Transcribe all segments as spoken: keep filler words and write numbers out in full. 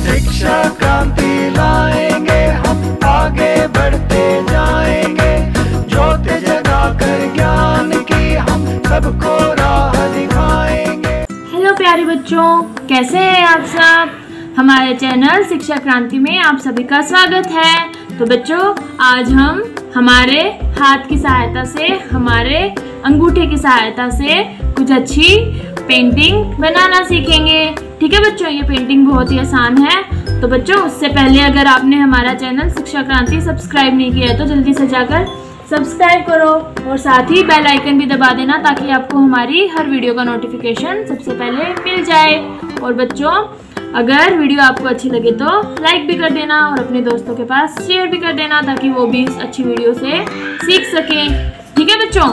शिक्षा क्रांति लाएंगे हम, आगे बढ़ते जाएंगे। ज्योति जगाकर ज्ञान की हम सबको राह दिखाएंगे। हेलो प्यारे बच्चों, कैसे हैं आप सब। हमारे चैनल शिक्षा क्रांति में आप सभी का स्वागत है। तो बच्चों, आज हम हमारे हाथ की सहायता से, हमारे अंगूठे की सहायता से कुछ अच्छी पेंटिंग बनाना सीखेंगे। ठीक है बच्चों, ये पेंटिंग बहुत ही आसान है। तो बच्चों, उससे पहले अगर आपने हमारा चैनल शिक्षा क्रांति सब्सक्राइब नहीं किया है तो जल्दी से जाकर सब्सक्राइब करो और साथ ही बेल आइकन भी दबा देना ताकि आपको हमारी हर वीडियो का नोटिफिकेशन सबसे पहले मिल जाए। और बच्चों, अगर वीडियो आपको अच्छी लगे तो लाइक भी कर देना और अपने दोस्तों के पास शेयर भी कर देना ताकि वो भी इस अच्छी वीडियो से सीख सकें। ठीक है बच्चों।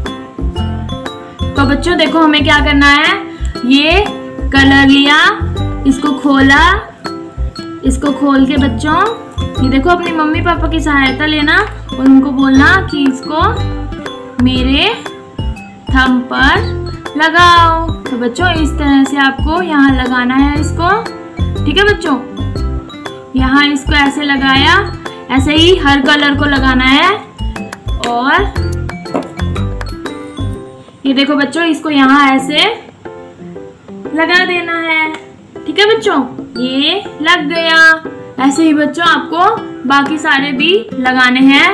तो बच्चों देखो, हमें क्या करना है। ये कलर लिया, इसको खोला, इसको खोल के बच्चों ये देखो अपनी मम्मी पापा की सहायता लेना और उनको बोलना कि इसको मेरे थंब पर लगाओ। तो बच्चों इस तरह से आपको यहाँ लगाना है इसको। ठीक है बच्चों, यहाँ इसको ऐसे लगाया, ऐसे ही हर कलर को लगाना है। और ये देखो बच्चों, इसको यहाँ ऐसे लगा देना है। ठीक है बच्चों, ये लग गया। ऐसे ही बच्चों आपको बाकी सारे भी लगाने हैं।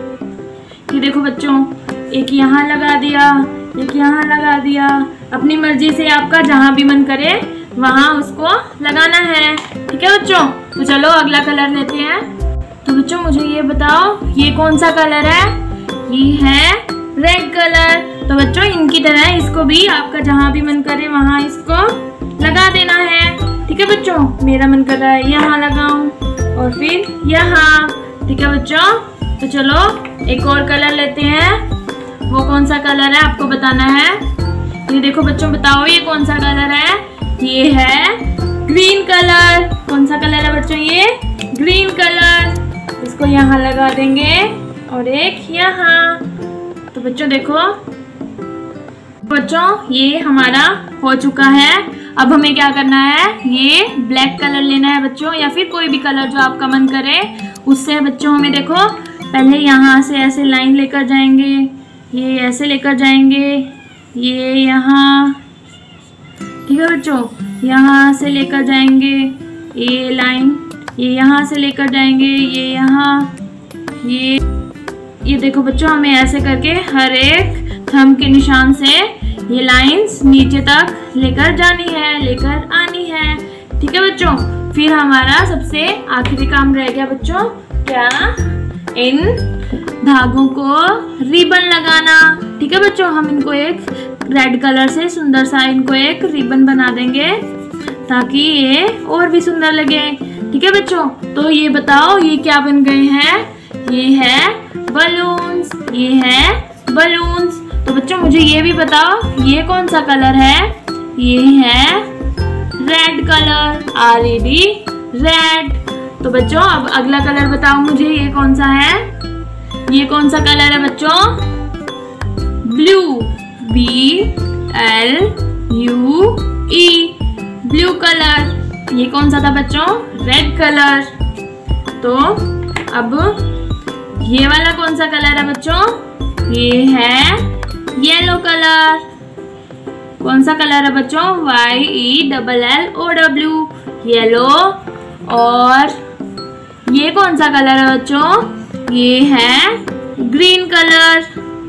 ये देखो बच्चों, एक यहाँ लगा दिया, एक यहाँ लगा दिया। अपनी मर्जी से आपका जहाँ भी मन करे वहाँ उसको लगाना है। ठीक है बच्चों। तो चलो अगला कलर लेते हैं। तो बच्चों मुझे ये बताओ, ये कौन सा कलर है। ये है रेड कलर। तो बच्चों इनकी तरह इसको भी आपका जहाँ भी मन करे वहाँ इसको लगा देना है। ठीक है बच्चों, मेरा मन कर रहा है यहाँ लगाऊं और फिर यहाँ। ठीक है बच्चों। तो चलो एक और कलर लेते हैं। वो कौन सा कलर है आपको बताना है। ये देखो बच्चों, बताओ ये कौन सा कलर है। ये है ग्रीन कलर। कौन सा कलर है बच्चों, ये ग्रीन कलर। इसको यहाँ लगा देंगे और एक यहाँ। तो बच्चों देखो बच्चों, ये हमारा हो चुका है। अब हमें क्या करना है, ये ब्लैक कलर लेना है बच्चों, या फिर कोई भी कलर जो आपका मन करे उससे। बच्चों हमें देखो पहले यहाँ से ऐसे लाइन लेकर जाएंगे, ये ऐसे लेकर जाएंगे, ये यहाँ। ठीक है बच्चों, यहाँ से लेकर जाएंगे ये लाइन, ये यहाँ से लेकर जाएंगे ये यहाँ, ये ये देखो बच्चों, हमें ऐसे करके हर एक थंब के निशान से ये लाइंस नीचे तक लेकर जानी है, लेकर आनी है। ठीक है बच्चों। फिर हमारा सबसे आखिरी काम रह गया बच्चों, क्या, इन धागों को रिबन लगाना। ठीक है बच्चों, हम इनको एक रेड कलर से सुंदर सा इनको एक रिबन बना देंगे ताकि ये और भी सुंदर लगे। ठीक है बच्चों। तो ये बताओ ये क्या बन गए हैं। ये है बलून्स, ये है बलून्स। तो बच्चों मुझे ये भी बताओ ये कौन सा कलर है। ये है red colour, R E D red. तो बच्चों अब अगला कलर बताओ मुझे, ये कौन सा है। ये कौन सा कलर है बच्चों, blue, B L U E, blue colour. ये कौन सा था बच्चों, रेड कलर। तो अब ये वाला कौन सा कलर है बच्चों, ये है येलो कलर। कौन सा कलर है बच्चों, Y E double L O W, yellow. और ये कौन सा कलर है बच्चों, ये है ग्रीन कलर।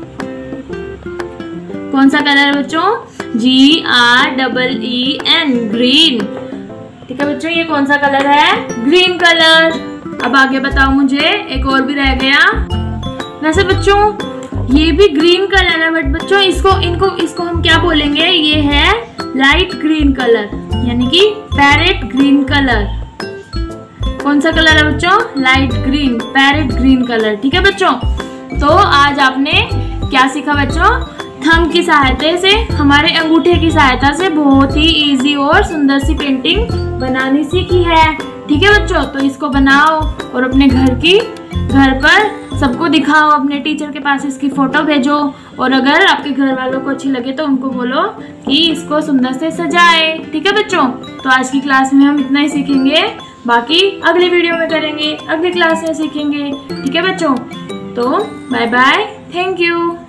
कौन सा कलर है बच्चों, G R double E N, green. ठीक है बच्चों, ये कौन सा कलर है, ग्रीन कलर। अब आगे बताओ मुझे, एक और भी रह गया। वैसे बच्चों ये भी ग्रीन कलर है, बट बच्चों इसको इनको इसको हम क्या बोलेंगे, ये है लाइट ग्रीन कलर, यानी कि पैरेट ग्रीन कलर। कौन सा कलर है बच्चों, light green, parrot green colour. ठीक है बच्चों। तो आज आपने क्या सीखा बच्चों, थंब की सहायता से, हमारे अंगूठे की सहायता से बहुत ही इजी और सुंदर सी पेंटिंग बनानी सीखी है। ठीक है बच्चों। तो इसको बनाओ और अपने घर की घर पर सबको दिखाओ, अपने टीचर के पास इसकी फोटो भेजो। और अगर आपके घर वालों को अच्छी लगे तो उनको बोलो कि इसको सुंदर से सजाए। ठीक है बच्चों। तो आज की क्लास में हम इतना ही सीखेंगे। बाकी अगले वीडियो में करेंगे, अगली क्लास में सीखेंगे। ठीक है बच्चों, तो बाय बाय, थैंक यू।